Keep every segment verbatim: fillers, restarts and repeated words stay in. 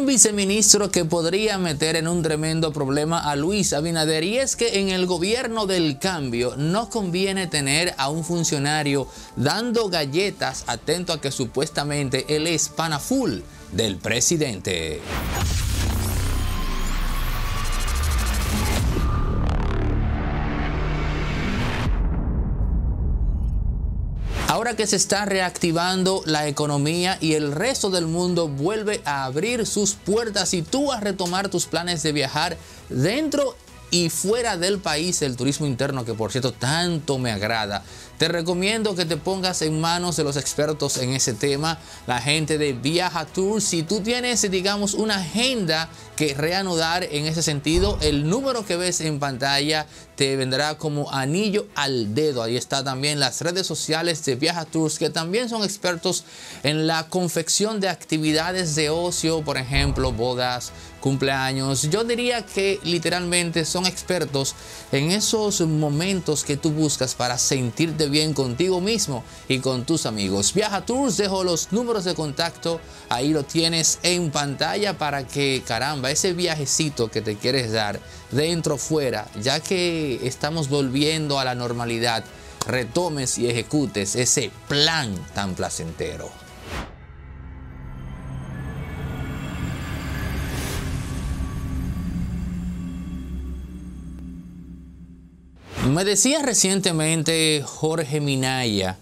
viceministro que podría meter en un tremendo problema a Luis Abinader, y es que en el gobierno del cambio no conviene tener a un funcionario dando galletas atento a que supuestamente él es pana full del presidente. Ahora que se está reactivando la economía y el resto del mundo vuelve a abrir sus puertas y tú a retomar tus planes de viajar dentro y fuera del país, el turismo interno, que por cierto tanto me agrada, te recomiendo que te pongas en manos de los expertos en ese tema, la gente de Viaja Tours. Si tú tienes, digamos, una agenda que reanudar en ese sentido, el número que ves en pantalla te vendrá como anillo al dedo. Ahí está también las redes sociales de Viaja Tours, que también son expertos en la confección de actividades de ocio, por ejemplo, bodas, cumpleaños. Yo diría que literalmente son expertos en esos momentos que tú buscas para sentirte bien contigo mismo y con tus amigos. Viaja Tours, dejo los números de contacto, ahí lo tienes en pantalla para que, caramba, ese viajecito que te quieres dar dentro o fuera, ya que estamos volviendo a la normalidad, retomes y ejecutes ese plan tan placentero. Me decía recientemente Jorge Minaya,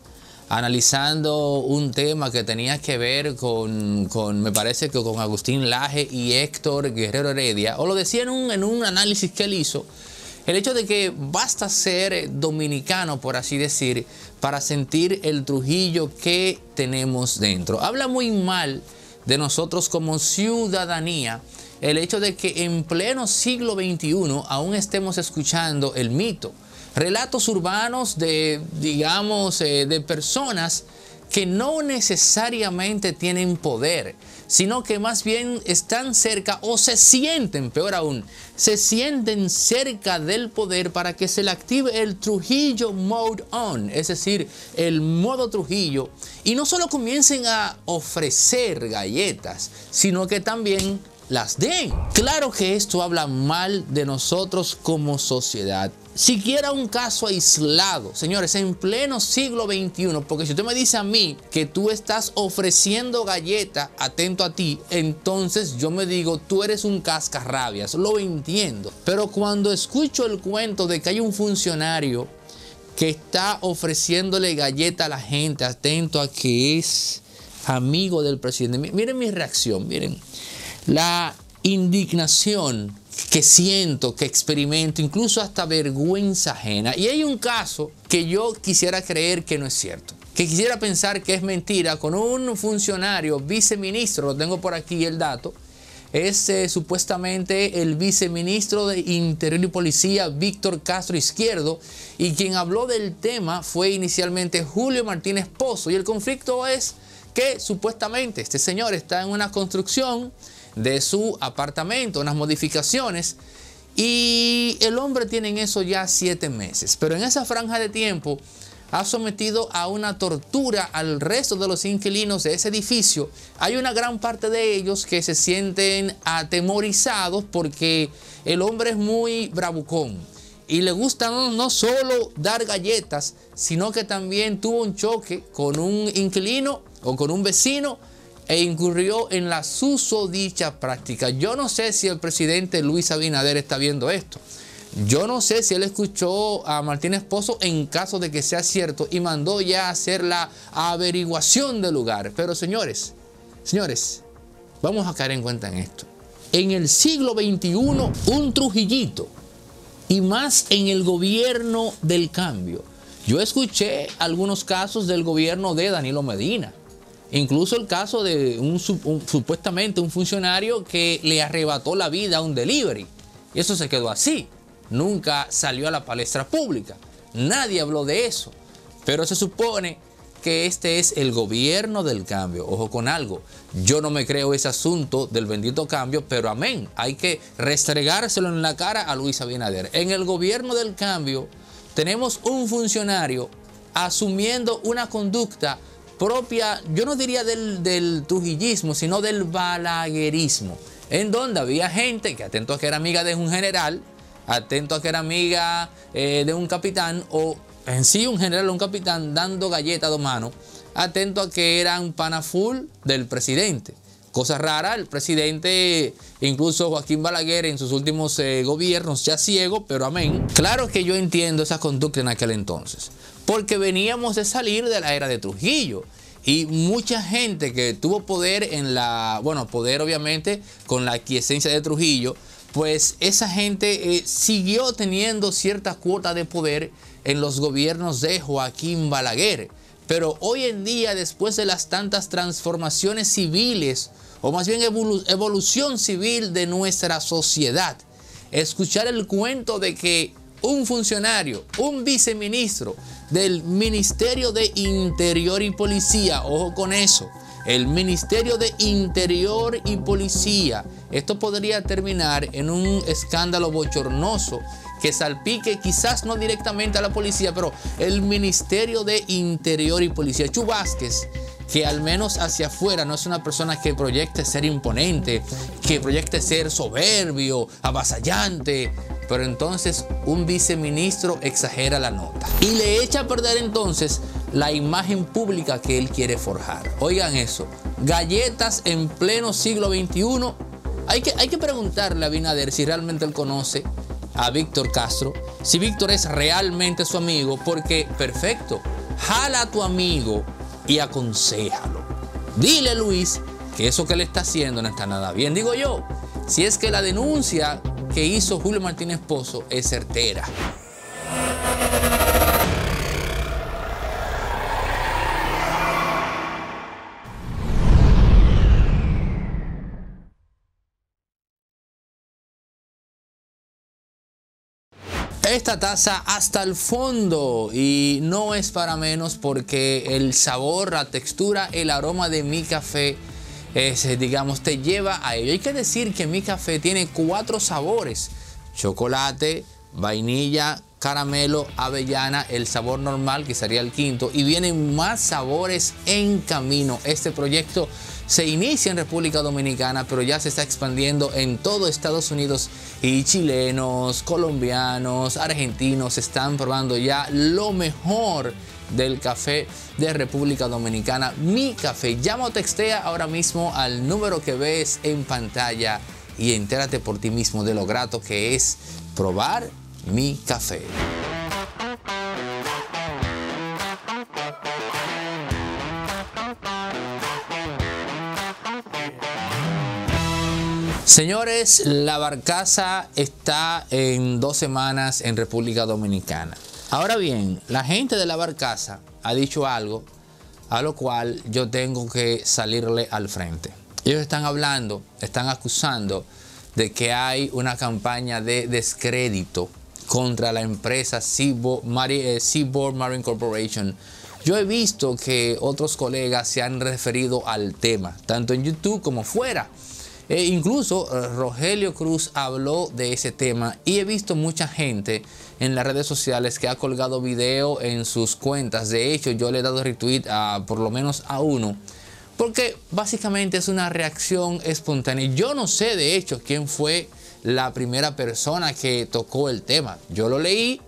analizando un tema que tenía que ver con, con, me parece que con Agustín Laje y Héctor Guerrero Heredia, o lo decía en un, en un análisis que él hizo, el hecho de que basta ser dominicano, por así decir, para sentir el Trujillo que tenemos dentro. Habla muy mal de nosotros como ciudadanía el hecho de que en pleno siglo veintiuno aún estemos escuchando el mito, relatos urbanos de, digamos, eh, de personas que no necesariamente tienen poder, sino que más bien están cerca o se sienten, peor aún, se sienten cerca del poder para que se le active el Trujillo Mode On, es decir, el modo Trujillo, y no solo comiencen a ofrecer galletas, sino que también las den. Claro que esto habla mal de nosotros como sociedad. Siquiera un caso aislado, señores, en pleno siglo veintiuno, porque si usted me dice a mí que tú estás ofreciendo galleta atento a ti, entonces yo me digo, tú eres un cascarrabias, lo entiendo. Pero cuando escucho el cuento de que hay un funcionario que está ofreciéndole galleta a la gente, atento a que es amigo del presidente, miren mi reacción, miren la indignación que siento, que experimento, incluso hasta vergüenza ajena. Y hay un caso que yo quisiera creer que no es cierto, que quisiera pensar que es mentira, con un funcionario viceministro, lo tengo por aquí el dato, es eh, supuestamente el viceministro de Interior y Policía, Víctor Castro Izquierdo, y quien habló del tema fue inicialmente Julio Martínez Pozo. Y el conflicto es que supuestamente este señor está en una construcción de su apartamento, unas modificaciones, y el hombre tiene en eso ya siete meses, pero en esa franja de tiempo ha sometido a una tortura al resto de los inquilinos de ese edificio. Hay una gran parte de ellos que se sienten atemorizados porque el hombre es muy bravucón y le gusta no, no solo dar galletas, sino que también tuvo un choque con un inquilino o con un vecino e incurrió en la susodicha práctica. Yo no sé si el presidente Luis Abinader está viendo esto. Yo no sé si él escuchó a Martínez Pozo en caso de que sea cierto y mandó ya a hacer la averiguación del lugar. Pero señores, señores, vamos a caer en cuenta en esto. En el siglo veintiuno, un Trujillito, y más en el gobierno del cambio. Yo escuché algunos casos del gobierno de Danilo Medina. Incluso el caso de un, un, supuestamente un funcionario que le arrebató la vida a un delivery. Y eso se quedó así. Nunca salió a la palestra pública. Nadie habló de eso. Pero se supone que este es el gobierno del cambio. Ojo con algo. Yo no me creo ese asunto del bendito cambio, pero amén. Hay que restregárselo en la cara a Luis Abinader. En el gobierno del cambio tenemos un funcionario asumiendo una conducta propia, yo no diría del, del trujillismo, sino del balaguerismo. en donde había gente que atento a que era amiga de un general, atento a que era amiga eh, de un capitán, o en sí un general o un capitán dando galletas de mano, atento a que eran pana full del presidente. Cosa rara, el presidente, incluso Joaquín Balaguer en sus últimos eh, gobiernos, ya ciego, pero amén. Claro que yo entiendo esa conducta en aquel entonces, porque veníamos de salir de la era de Trujillo. Y mucha gente que tuvo poder en la, bueno, poder obviamente con la aquiescencia de Trujillo, pues esa gente eh, siguió teniendo cierta cuota de poder en los gobiernos de Joaquín Balaguer. Pero hoy en día, después de las tantas transformaciones civiles, o más bien evolu evolución civil de nuestra sociedad, escuchar el cuento de que un funcionario, un viceministro del Ministerio de Interior y Policía, ojo con eso, el Ministerio de Interior y Policía, esto podría terminar en un escándalo bochornoso que salpique quizás no directamente a la policía, pero el Ministerio de Interior y Policía. Chu Vázquez, que al menos hacia afuera no es una persona que proyecte ser imponente, que proyecte ser soberbio, avasallante, pero entonces un viceministro exagera la nota y le echa a perder entonces la imagen pública que él quiere forjar. Oigan eso, galletas en pleno siglo veintiuno. Hay que, hay que preguntarle a Abinader si realmente él conoce a Víctor Castro, si Víctor es realmente su amigo, porque perfecto, jala a tu amigo y aconséjalo. Dile, Luis, que eso que le está haciendo no está nada bien. Digo yo, si es que la denuncia que hizo Julio Martínez Pozo es certera. Esta taza hasta el fondo, y no es para menos porque el sabor, la textura, el aroma de mi café es, digamos, te lleva a ello. Hay que decir que mi café tiene cuatro sabores: chocolate, vainilla, caramelo, avellana, el sabor normal que sería el quinto, y vienen más sabores en camino. Este proyecto se inicia en República Dominicana, pero ya se está expandiendo en todo Estados Unidos, y chilenos, colombianos, argentinos están probando ya lo mejor del café de República Dominicana. Mi Café. Llama o textea ahora mismo al número que ves en pantalla y entérate por ti mismo de lo grato que es probar Mi Café. Señores, la barcaza está en dos semanas en República Dominicana. Ahora bien, la gente de la barcaza ha dicho algo a lo cual yo tengo que salirle al frente. Ellos están hablando, están acusando de que hay una campaña de descrédito contra la empresa Seaboard Marine Corporation. Yo he visto que otros colegas se han referido al tema, tanto en YouTube como fuera. E incluso eh, Rogelio Cruz habló de ese tema, y he visto mucha gente en las redes sociales que ha colgado video en sus cuentas. De hecho, yo le he dado retweet a por lo menos a uno, porque básicamente es una reacción espontánea. Yo no sé de hecho quién fue la primera persona que tocó el tema. Yo lo leí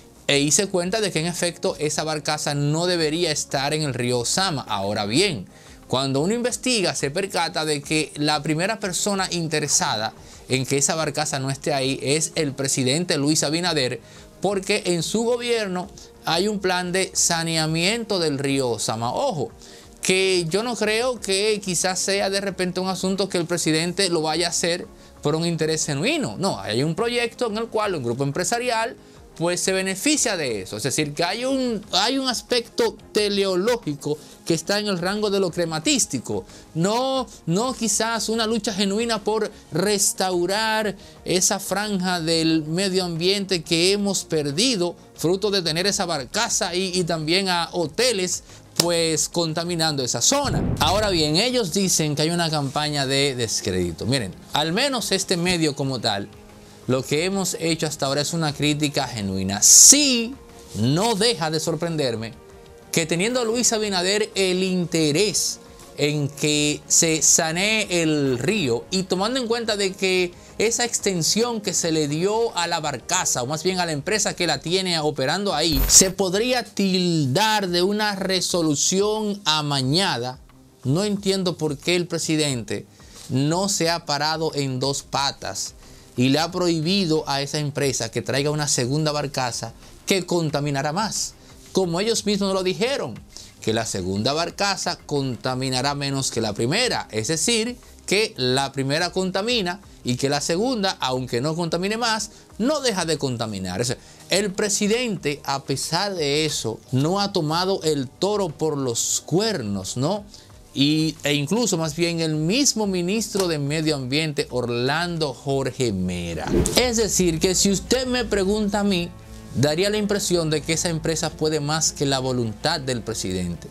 e hice cuenta de que en efecto esa barcaza no debería estar en el río Sama. Ahora bien, cuando uno investiga, se percata de que la primera persona interesada en que esa barcaza no esté ahí es el presidente Luis Abinader, porque en su gobierno hay un plan de saneamiento del río Sama. Ojo, que yo no creo que quizás sea de repente un asunto que el presidente lo vaya a hacer por un interés genuino. No, hay un proyecto en el cual un grupo empresarial pues se beneficia de eso. Es decir, que hay un, hay un aspecto teleológico que está en el rango de lo crematístico. No, no quizás una lucha genuina por restaurar esa franja del medio ambiente que hemos perdido, fruto de tener esa barcaza y, y también a hoteles pues contaminando esa zona. Ahora bien, ellos dicen que hay una campaña de descrédito. Miren, al menos este medio como tal, lo que hemos hecho hasta ahora es una crítica genuina. Sí, no deja de sorprenderme que teniendo a Luis Abinader el interés en que se sanee el río, y tomando en cuenta de que esa extensión que se le dio a la barcaza, o más bien a la empresa que la tiene operando ahí, se podría tildar de una resolución amañada, no entiendo por qué el presidente no se ha parado en dos patas y le ha prohibido a esa empresa que traiga una segunda barcaza que contaminará más. Como ellos mismos lo dijeron, que la segunda barcaza contaminará menos que la primera. Es decir, que la primera contamina y que la segunda, aunque no contamine más, no deja de contaminar. El presidente, a pesar de eso, no ha tomado el toro por los cuernos, ¿no? Y, e incluso más bien el mismo ministro de Medio Ambiente, Orlando Jorge Mera. Es decir, que si usted me pregunta a mí, daría la impresión de que esa empresa puede más que la voluntad del presidente.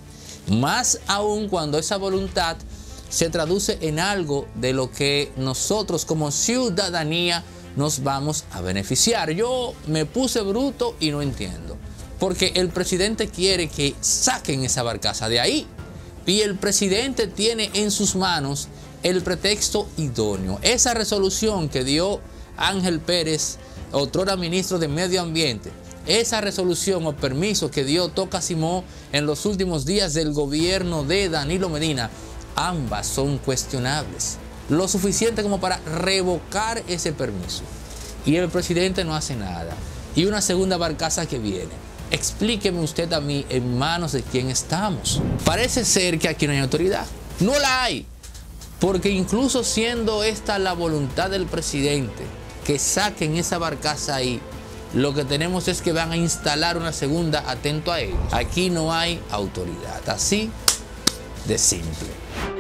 Más aún cuando esa voluntad se traduce en algo de lo que nosotros como ciudadanía nos vamos a beneficiar. Yo me puse bruto y no entiendo. Porque el presidente quiere que saquen esa barcaza de ahí. Y el presidente tiene en sus manos el pretexto idóneo. Esa resolución que dio Ángel Pérez, otrora ministro de Medio Ambiente, esa resolución o permiso que dio Toca Simó en los últimos días del gobierno de Danilo Medina, ambas son cuestionables. Lo suficiente como para revocar ese permiso. Y el presidente no hace nada. Y una segunda barcaza que viene. Explíqueme usted a mí en manos de quién estamos. Parece ser que aquí no hay autoridad. No la hay. Porque incluso siendo esta la voluntad del presidente, que saquen esa barcaza ahí, lo que tenemos es que van a instalar una segunda, atento a ello. Aquí no hay autoridad. Así de simple.